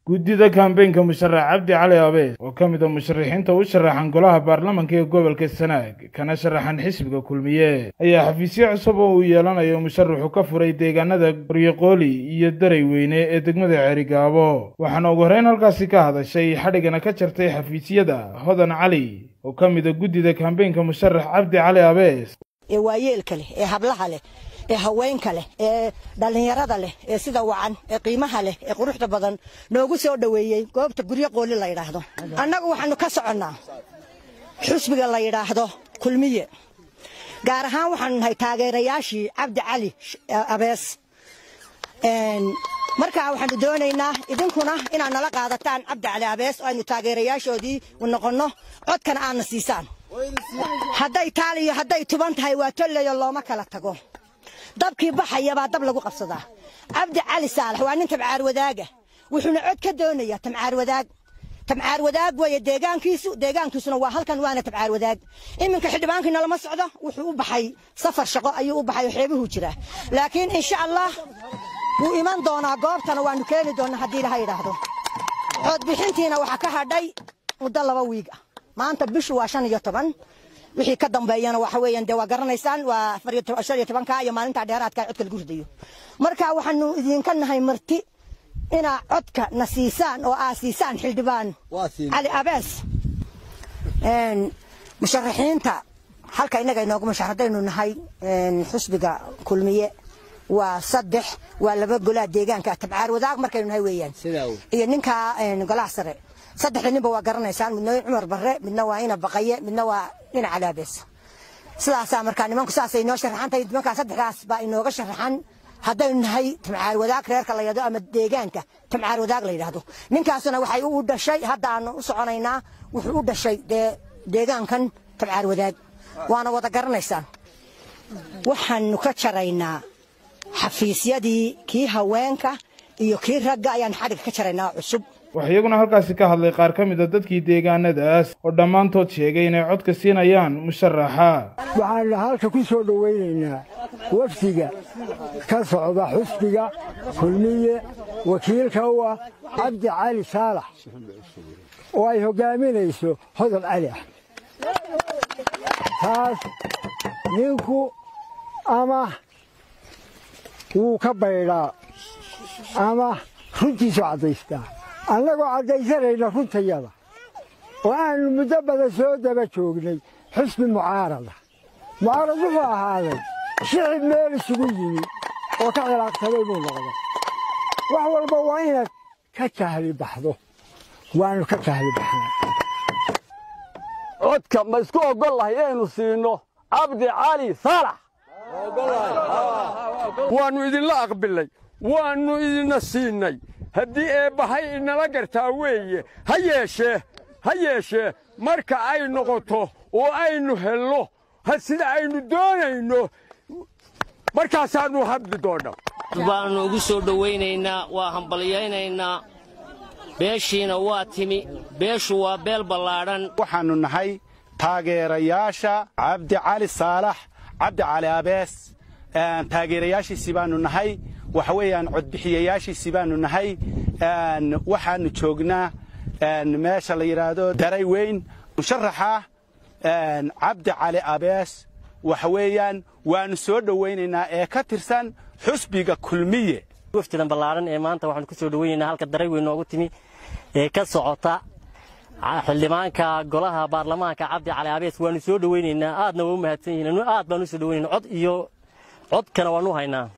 guddida kambeynka musharax Cabdi Cali Abees oo kamid ah musharaxiinta u sharaxan golaha baarlamaanka ee gobolka Sanaag kana sharaxan xisbiga kulmiye ayaa xafiisyo cusub oo uu yeelanayo musharaxu ka furay deegaanada Qoryoqooli iyo Dareeweyne ee degmada Ceerigaabo waxaana ugu horeyn halkaasi ka hadashay xadhigana ka jartay xafiisyada Hodan Cali oo kamid ah guddida kambeynka musharax Cabdi Cali Abees ee waayeelka leh ee hablaha leh ee haweenka leh ee dhalinyarada leh ee sida wacan ee qiimaha leh ee quruxda badan noogu soo dhaweeyay goobta Qoryoqooli la yiraahdo annagu waxaanu ka soconaa xisbiga la yiraahdo kulmiye gaar ahaan waxaanu nahay taageerayaashii Cabdi Cali Abees marka waxaanu doonaynaa idinkuna inaad nala qaadataan Cabdi Cali Abees oo aynu taageerayaashoodii u noqono codkana aan siisaan hadday taaliyo hadday tuban tahay waa tolleeyo looma kala tago dabkii baxaya baa dab lagu qabsadaa Cabdi Cali Saalax waa nin tabcaar wadaaga wuxuuna cod ka doonayaa tabcaar wadaag way deegaankiisuna waa halkan waana tabcaar wadaag iminka xildhibaankina lama socdo wuxuu u baxay safar shaqo ayuu u baxay xeebuhu jira laakiin insha Allah wuu iman doonaa goobtana waanu keeni doonaa haddii la yiraahdo cod bixintiina waxa ka hadhay muddo 2 wiig maanta bishu waa 15 wixii ka dambeeyana waxa weeyaan waa garanaysaan waa 14 ka iyo maalinta dheeraadka codka lagu ridayo marka waxaanu idinka nahay marti ina codka nasiisaan oo aasiisaan xildhibaan Cali Abees musharaxiinta halka inaga inoogu musharaxaynu nahay xisbiga kulmiye waa 3 waa 2 golaha deegaanka tabcaar wadaag markaynu nahay weeyaan iyo ninka golaha sare 3 ninba waa garanaysaan midna Umar Barre midna waa ina baqaye midna waa ina Cali Abees sidaas markaa nimanku saasay noo sharaxantay nimanka 3gaas baa inooga sharaxan haddaynu nahay tabcaar wadaag reerka la yiraahdo ama deegaanka tabcaar wadaag la yiraahdo ninkaasuna waxay u dhashay hadda aan u soconaynaa wuxuu u dhashay deegaankan tabcaar wadaag waana wada garanaysaan waxaanu ka jaraynaa xafiisyadii kii haweenka iyo kii ragga ayaan xadhig ka jaraynaa cusub waxayaguna halkaasi ka hadlay qaar ka mid ah dadkii deegaanadaas oo dhammaantood sheegay inay codka siinayaan musharaxa waxaan halka ku soo dhaweynaynaa wafdiga ka socda xisbiga kulmiye wakiilka u ah Cabdi Cali Saalax oo ay hogaaminayso Hodan Cali taas ninku ama wuu ka baydhaa ama runtiisu cadaystaa annagoo cadaysanayna runtayada oo aanu muddo badan soo daba joognay xisbi mucaarad wuxuu ahaaday shicib meel isugu yimi oo ka cilaaqsaday buu noqday wax walba waa inaad ka jahli baxdo waanu ka jahli baxnay codka ma isku ogol lahay inaynu siino Cabdi Cali Saalax waanu idinla aqbalay waanu idina siinay haddii eebbahay inala gartaa weeye ha yeeshee marka ay noqoto oo aynu helno sida aynu doonayno markaasaanu hadli doonaa baanu ugu soo dhawaynaynaa waa hambalyaynaynaa beeshiina waa timi beeshu waa beel ballaadhan waxaanu nahay taageerayaasha Cabdi Cali Saalax Cabdi Cali Abees taageerayaashiisii baanu nahay waxa weeyaan codbixiyayaashiisii baanu nahay waxaanu joognaa meesha la yiraahdo Dareeweyne musharaxa Cabdi Cali Abees waxa weeyaan waanu soo dhaweynaynaa ee ka tirsan xisbiga kulmiye waftidan ballaaran ee maanta waxaan ku soo dhaweynaynaa halka Dareeweyne ugu timi ee ka socota xildhibaanka golaha baarlamaanka Cabdi Cali Abees waanu soo dhaweynaynaa aadna waa u mahadsan yihiin aad baan u soo dhaweynaynaa cod iyo codkana waanu haynaa